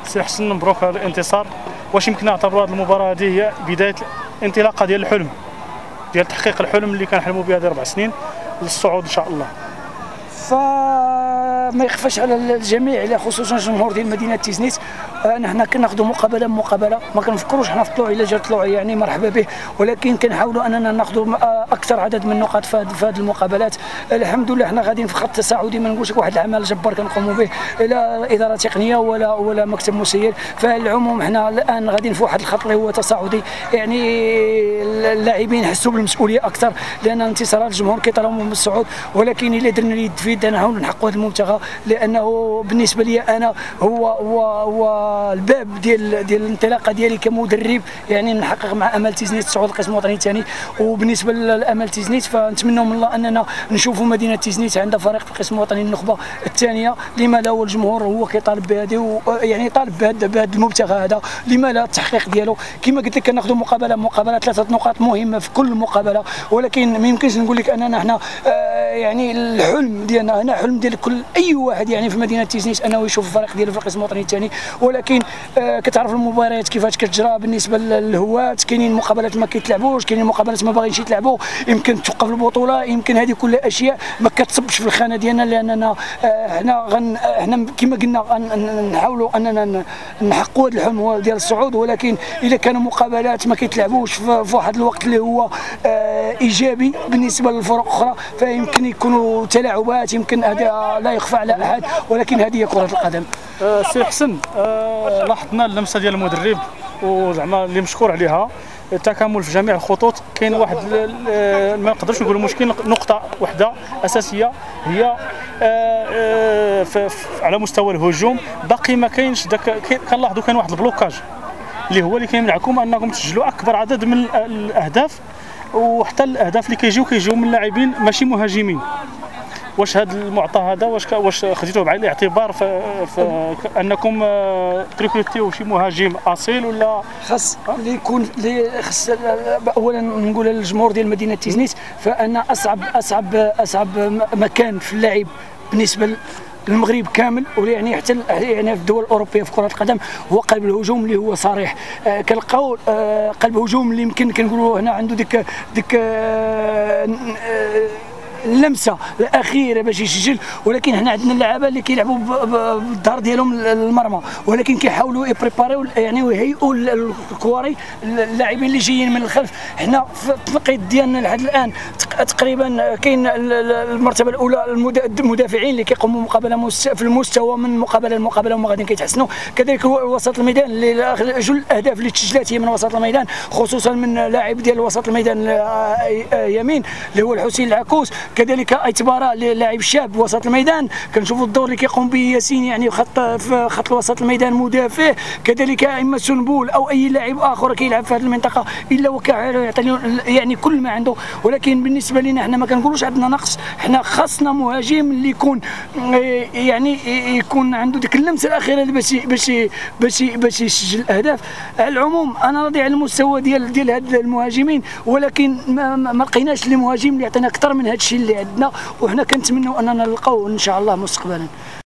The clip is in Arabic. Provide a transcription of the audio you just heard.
سي حسن مبروك على الانتصار. واش يمكن نعتبروا هذه المباراه هذه هي بدايه انطلاقه ديال الحلم، ديال تحقيق الحلم اللي كنحلموا به هذه 4 سنين للصعود ان شاء الله؟ فما يخفاش على الجميع خصوصا الجمهور ديال مدينه تيزنيت، نحن كناخذوا مقابله ما كنفكروش حنا في طلوع الا جا طلوع يعني مرحبا به، ولكن كنحاولوا اننا ناخذوا اكثر عدد من النقاط في هذه المقابلات. الحمد لله حنا غاديين في خط تصاعدي، ما نقولش واحد العمل جبار كنقوموا به لا اداره تقنيه ولا مكتب مسير. فالعموم حنا الان غاديين في واحد الخط اللي هو تصاعدي، يعني اللاعبين حسوا بالمسؤوليه اكثر لان انتصارات الجمهور كيطالبوا بالصعود، ولكن الا درنا اليد في يد نحاولوا نحققوا هذا المبتغى، لانه بالنسبه لي انا هو الباب ديال الانطلاقه ديالي كمدرب، يعني نحقق مع امل تيزنيت الصعود القسم الوطني الثاني. وبالنسبه لامل تيزنيت فنتمنوا من الله اننا نشوفوا مدينه تيزنيت عندها فريق في القسم الوطني النخبه الثانيه. لما لا؟ والجمهور هو كيطالب بهذه، يعني طالب بهذا المبتغى هذا، لما لا التحقيق ديالو؟ كما قلت لك كناخذوا مقابله 3 نقاط مهمه في كل مقابله، ولكن ما يمكنش نقول لك اننا حنا يعني الحلم ديالنا، انا حلم ديال كل اي واحد يعني في مدينه تيزنيت انه يشوف الفريق ديالو في القسم الوطني الثاني. ولكن كتعرف المباريات كيفاش كتجرى بالنسبه للهواة، كاينين مقابلات ما كيتلعبوش، كاينين مقابلات ما باغينش يتلعبوا، يمكن توقف البطوله، يمكن هذه كل اشياء ما كتصبش في الخانه ديالنا، لاننا حنا كما قلنا نحاولوا اننا نحققوا هذا الحلم ديال الصعود. ولكن اذا كانوا مقابلات ما كيتلعبوش في واحد الوقت اللي هو ايجابي بالنسبه للفرق الاخرى، فيمكن يكونوا تلاعبات، يمكن هذا لا يخفى على احد، ولكن هذه هي كره القدم. سي حسن، لاحظنا اللمسه ديال المدرب وزعما اللي مشكور عليها، التكامل في جميع الخطوط. كاين واحد ما نقدرش نقولوا مشكل، نقطه واحده اساسيه هي على مستوى الهجوم باقي ما كاينش داك، كنلاحظوا كاين واحد البلوكاج اللي هو اللي كيمنعكم انكم تسجلوا اكبر عدد من الاهداف، وحتى الاهداف اللي كيجيو من لاعبين ماشي مهاجمين. واش هذا المعطى هذا واش خديتوه بعين الاعتبار في انكم تريكروتيو شي مهاجم اصيل، ولا خاص اللي يكون خاص اولا نقول للجمهور ديال مدينه تيزنيت فان اصعب مكان في اللاعب بالنسبه المغرب كامل، ويعني حتى يعني في الدول الاوروبيه في كره القدم هو قلب الهجوم اللي هو صريح. كنلقاو قلب هجوم اللي يمكن كنقولوا هنا عنده ديك اللمسه الاخيره باش يسجل، ولكن حنا عندنا اللعابه اللي كيلعبوا بالظهر ديالهم المرمى، ولكن كيحاولوا يبريباريو يعني ويهيئوا الكواري اللاعبين اللي جايين من الخلف. حنا في التنقيط ديالنا لحد الان تقريبا كاين المرتبه الاولى المدافعين اللي كيقوموا مقابله في المستوى من مقابله لمقابله وما غاديين كيتحسنوا، كذلك وسط الميدان اللي جل الاهداف اللي تسجلات هي من وسط الميدان، خصوصا من لاعب ديال وسط الميدان يمين اللي هو الحسين العكوس، كذلك ايتبارا لاعب شاب وسط الميدان كنشوفوا الدور اللي كيقوم به ياسين يعني في خط وسط الميدان مدافع، كذلك اما سنبول او اي لاعب اخر كيلعب في هذه المنطقه الا وكيحاول يعطي يعني كل ما عنده. ولكن بالنسبه لنا حنا ما كنقولوش عندنا نقص، حنا خاصنا مهاجم اللي يكون يعني يكون عنده ديك اللمسه الاخيره باش يسجل الاهداف. على العموم انا راضي على المستوى ديال هاد المهاجمين، ولكن ما لقيناش المهاجم اللي يعطينا اكثر من هذا الشيء اللي عندنا، وحنا كنتمنوا اننا نلقاو ان شاء الله مستقبلا.